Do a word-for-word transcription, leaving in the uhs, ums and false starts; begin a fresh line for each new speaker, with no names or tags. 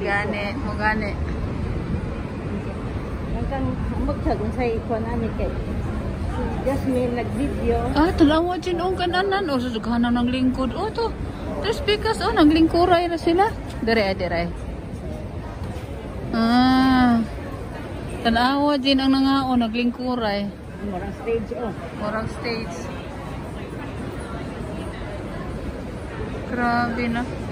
Gani, mo gani.
Hanggang magsagun sa ikon ani kay Jasmine nag-video.
Ah, talawa dyan ang kananan. O, susughanan ng lingkod. O, to. There's because, oh, naglingkuray na sila. Dire, dire. Ah. Tanawa dyan ang nangao, naglingkuray.
Morang stage, oh.
Morang stage. Grabe na.